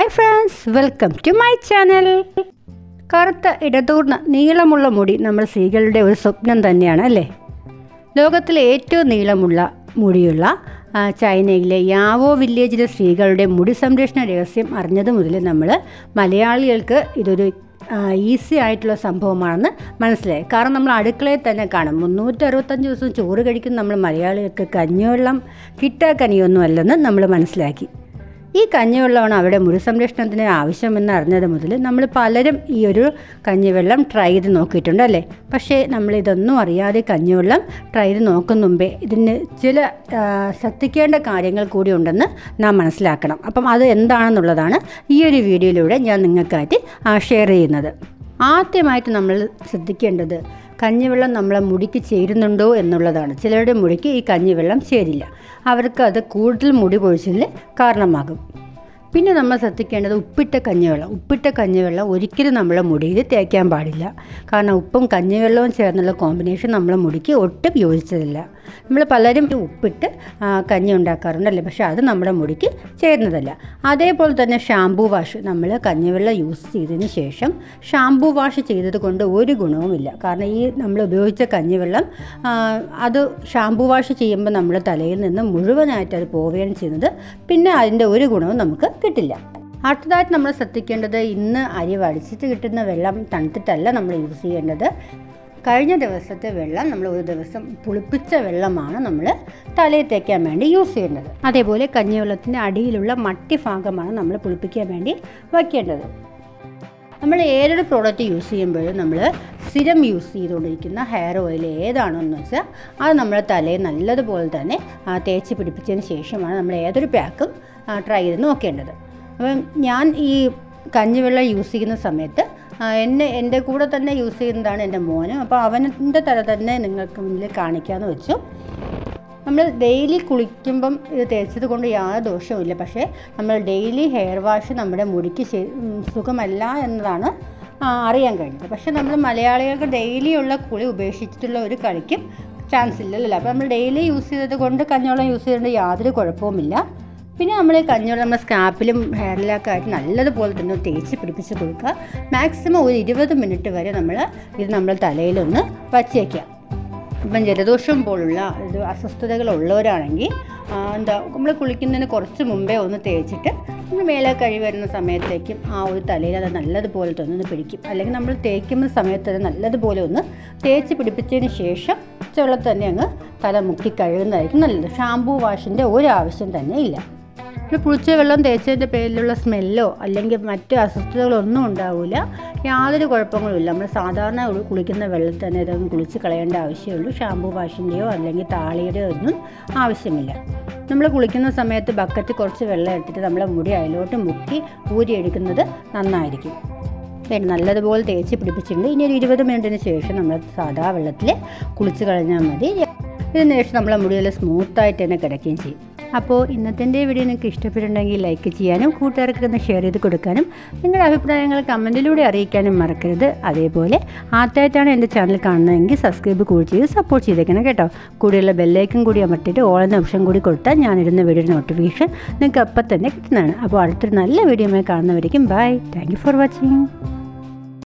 Hi friends, welcome to my channel. കറുത്ത ഇടതൂർന്ന നീളമുള്ള മുടി നമ്മൾ സ്ത്രീകളുടെ ഒരു സ്വപ്നം തന്നെയാണ് അല്ലേ? ലോകത്തിലെ ഏറ്റവും നീളമുള്ള മുടിയുള്ള ചൈനയിലെ യാവോ വില്ലേജിലെ സ്ത്രീകളുടെ മുടി സംരക്ഷണ രഹസ്യം അറിഞ്ഞത് മുതൽ നമ്മൾ മലയാളികൾക്ക് ഇതൊരു ഈസി ആയിട്ടുള്ള സംഭവമാണെന്ന് മനസ്സിലായി. കാരണം നമ്മൾ അടുക്കളയിൽ തന്നെ കാണും. 365 ദിവസം ചോറ് കഴിക്കുന്ന നമ്മൾ മലയാളികൾക്ക് കഞ്ഞിവെള്ളം കിട്ടാക്കനിയൊന്നും അല്ലെന്ന് നമ്മൾ മനസ്സിലാക്കി. ഈ കഞ്ഞിവെള്ളമാണ് അവിടെ മുടി സംരക്ഷണത്തിന് ആവശ്യമെന്ന് അറിഞ്ഞത് മുതൽ നമ്മൾ പലരും ഈ ഒരു കഞ്ഞിവെള്ളം ട്രൈ ചെയ്ത് നോക്കിയിട്ടുണ്ട് അല്ലേ? പക്ഷേ നമ്മളിതൊന്നും അറിയാതെ കഞ്ഞിവെള്ളം ട്രൈ ചെയ്ത് നോക്കുന്ന മുമ്പേ ഇതിന് ചില ശ്രദ്ധിക്കേണ്ട കാര്യങ്ങൾ കൂടി ഉണ്ടെന്ന് നാം മനസ്സിലാക്കണം. അപ്പം അത് എന്താണെന്നുള്ളതാണ് ഈ ഒരു വീഡിയോയിലൂടെ ഞാൻ നിങ്ങൾക്കായിട്ട് ഷെയർ ചെയ്യുന്നത്. ആദ്യമായിട്ട് നമ്മൾ ശ്രദ്ധിക്കേണ്ടത് കഞ്ഞിവെള്ളം നമ്മളെ മുടിക്ക് ചേരുന്നുണ്ടോ എന്നുള്ളതാണ്. ചിലരുടെ മുടിക്ക് ഈ കഞ്ഞിവെള്ളം ചേരില്ല, അവർക്ക് അത് കൂടുതൽ മുടി പൊഴിച്ചിൽ കാരണമാകും. പിന്നെ നമ്മൾ ശ്രദ്ധിക്കേണ്ടത് ഉപ്പിട്ട കഞ്ഞിവെള്ളം ഒരിക്കലും നമ്മളെ മുടിയിൽ തേക്കാൻ പാടില്ല. കാരണം ഉപ്പും കഞ്ഞിവെള്ളവും ചേർന്നുള്ള കോമ്പിനേഷൻ നമ്മളെ മുടിക്ക് ഒട്ടും യോജിച്ചതല്ല. നമ്മൾ പലരും ഉപ്പിട്ട് കഞ്ഞി ഉണ്ടാക്കാറുണ്ടല്ലേ, പക്ഷേ അത് നമ്മുടെ മുടിക്ക് ചേരുന്നതല്ല. അതേപോലെ തന്നെ ഷാംപൂ വാഷ്, നമ്മൾ കഞ്ഞിവെള്ളം യൂസ് ചെയ്തതിന് ശേഷം ഷാംപൂ വാഷ് ചെയ്തത് കൊണ്ട് ഒരു ഗുണവുമില്ല. കാരണം ഈ നമ്മൾ ഉപയോഗിച്ച കഞ്ഞിവെള്ളം അത് ഷാംപൂ വാഷ് ചെയ്യുമ്പോൾ നമ്മുടെ തലയിൽ നിന്ന് മുഴുവനായിട്ട് അത് പോവുകയാണ് ചെയ്യുന്നത്. പിന്നെ അതിൻ്റെ ഒരു ഗുണവും നമുക്ക് കിട്ടില്ല. അടുത്തതായിട്ട് നമ്മൾ ശ്രദ്ധിക്കേണ്ടത്, ഇന്ന് അരി വടിച്ചിട്ട് കിട്ടുന്ന വെള്ളം തണുത്തിട്ടല്ല നമ്മൾ യൂസ് ചെയ്യേണ്ടത്. കഴിഞ്ഞ ദിവസത്തെ വെള്ളം നമ്മൾ ഒരു ദിവസം പുളിപ്പിച്ച വെള്ളമാണ് നമ്മൾ തലയിൽ തേക്കാൻ വേണ്ടി യൂസ് ചെയ്യേണ്ടത്. അതേപോലെ കഞ്ഞിവെള്ളത്തിൻ്റെ അടിയിലുള്ള മട്ടി ഭാഗമാണ് നമ്മൾ പുളിപ്പിക്കാൻ വേണ്ടി വയ്ക്കേണ്ടത്. നമ്മൾ ഏതൊരു പ്രോഡക്റ്റ് യൂസ് ചെയ്യുമ്പോഴും നമ്മൾ സ്ഥിരം യൂസ് ചെയ്തുകൊണ്ടിരിക്കുന്ന ഹെയർ ഓയിൽ ഏതാണെന്ന് വെച്ചാൽ അത് നമ്മുടെ തലയിൽ നല്ലതുപോലെ തന്നെ തേച്ച് പിടിപ്പിച്ചതിന് ശേഷമാണ് നമ്മൾ ഏതൊരു പാക്കും ട്രൈ ചെയ്ത് നോക്കേണ്ടത്. അപ്പം ഞാൻ ഈ കഞ്ഞിവെള്ളം യൂസ് ചെയ്യുന്ന സമയത്ത് എൻ്റെ കൂടെ തന്നെ യൂസ് ചെയ്യുന്നതാണ് എൻ്റെ മോനും. അപ്പോൾ അവൻ്റെ തല തന്നെ നിങ്ങൾക്ക് മുന്നിൽ കാണിക്കാമെന്ന് വെച്ചു. നമ്മൾ ഡെയിലി കുളിക്കുമ്പം ഇത് തേച്ചത് കൊണ്ട് യാതൊരു ദോഷവുമില്ല. പക്ഷേ നമ്മൾ ഡെയിലി ഹെയർ വാഷ് നമ്മുടെ മുടിക്ക് സുഖമല്ല എന്നതാണ് അറിയാൻ കഴിഞ്ഞത്. പക്ഷേ നമ്മൾ മലയാളികൾക്ക് ഡെയിലിയുള്ള കുളി ഉപേക്ഷിച്ചിട്ടുള്ള ഒരു കളിക്കും ചാൻസ് ഇല്ലല്ലോ. അപ്പോൾ നമ്മൾ ഡെയിലി യൂസ് ചെയ്തത് കൊണ്ട് കഞ്ഞിവെള്ളം യൂസ് ചെയ്തുകൊണ്ട് യാതൊരു കുഴപ്പവുമില്ല. പിന്നെ നമ്മൾ ഈ കഞ്ഞിവെള്ളം നമ്മുടെ സ്കാപ്പിലും ഹെയറിലൊക്കെ ആയിട്ട് നല്ലതുപോലെ തന്നെ തേച്ച് പിടിപ്പിച്ച് കൊടുക്കുക. മാക്സിമം ഒരു 20 മിനിറ്റ് വരെ നമ്മൾ തലയിലൊന്ന് വച്ചേക്കുക. ഇപ്പം ജലദോഷം പോലുള്ള അസ്വസ്ഥതകളുള്ളവരാണെങ്കിൽ നമ്മൾ കുളിക്കുന്നതിന് കുറച്ച് മുമ്പേ ഒന്ന് തേച്ചിട്ട് നമ്മൾ മേലെ കഴിവ് വരുന്ന സമയത്തേക്കും ആ ഒരു തലയിൽ അത് നല്ലതുപോലെ തന്നെ ഒന്ന് പിടിക്കും. അല്ലെങ്കിൽ നമ്മൾ തേക്കുന്ന സമയത്ത് അത് നല്ലതുപോലെ ഒന്ന് തേച്ച് പിടിപ്പിച്ചതിന് ശേഷം വെള്ളത്തിൽ തന്നെ അങ്ങ് തല മുക്കി കഴുകുന്നതായിരിക്കും നല്ലത്. ഷാംപൂ വാഷിൻ്റെ ഒരാവശ്യം തന്നെ ഇല്ല. പുളിച്ച വെള്ളം തേച്ചതിൻ്റെ പേരിലുള്ള സ്മെല്ലോ അല്ലെങ്കിൽ മറ്റ് അസ്വസ്ഥതകളൊന്നും ഉണ്ടാവില്ല, യാതൊരു കുഴപ്പങ്ങളുമില്ല. നമ്മൾ സാധാരണ കുളിക്കുന്ന വെള്ളത്തിൽ തന്നെ ഇതൊന്നും കുളിച്ച് കളയേണ്ട ആവശ്യമുള്ളൂ. ഷാംപൂ വാഷിൻ്റെയോ അല്ലെങ്കിൽ താളിയുടെയോ ഒന്നും ആവശ്യമില്ല. നമ്മൾ കുളിക്കുന്ന സമയത്ത് ബക്കറ്റ് കുറച്ച് വെള്ളം എടുത്തിട്ട് നമ്മളെ മുടി അതിലോട്ട് മുക്കി ഊരിയെടുക്കുന്നത് നന്നായിരിക്കും. നല്ലതുപോലെ തേച്ച് പിടിപ്പിച്ചിട്ടുണ്ട്. ഇനി ഒരു 20 മിനിറ്റിന് ശേഷം നമ്മൾ സാധാ വെള്ളത്തിൽ കുളിച്ച് കളഞ്ഞാൽ മതി. ഇതിന് ശേഷം നമ്മളെ മുടിയെല്ലാം സ്മൂത്തായിട്ട് തന്നെ കിടക്കുകയും ചെയ്യും. അപ്പോൾ ഇന്നത്തെ വീഡിയോ നിങ്ങൾക്ക് ഇഷ്ടപ്പെട്ടിട്ടുണ്ടെങ്കിൽ ലൈക്ക് ചെയ്യാനും കൂട്ടുകാർക്ക് ഒന്ന് ഷെയർ ചെയ്ത് കൊടുക്കാനും നിങ്ങളുടെ അഭിപ്രായങ്ങൾ കമൻറ്റിലൂടെ അറിയിക്കാനും മറക്കരുത്. അതേപോലെ ആദ്യമായിട്ടാണ് എൻ്റെ ചാനൽ കാണുന്നതെങ്കിൽ സബ്സ്ക്രൈബ് കൂടി ചെയ്ത് സപ്പോർട്ട് ചെയ്തേക്കണം കേട്ടോ. കൂടെയുള്ള ബെല്ലൈക്കൻ കൂടി അമർത്തിയിട്ട് ഓൾ എന്ന ഓപ്ഷൻ കൂടി കൊടുത്താൽ ഞാനിടുന്ന വീഡിയോയുടെ നോട്ടിഫിക്കേഷൻ നിങ്ങൾക്ക് അപ്പം തന്നെ കിട്ടുന്നതാണ്. അപ്പോൾ അടുത്തൊരു നല്ല വീഡിയോയുമായി കാണുന്നവരേക്കും bye. Thank you for watching.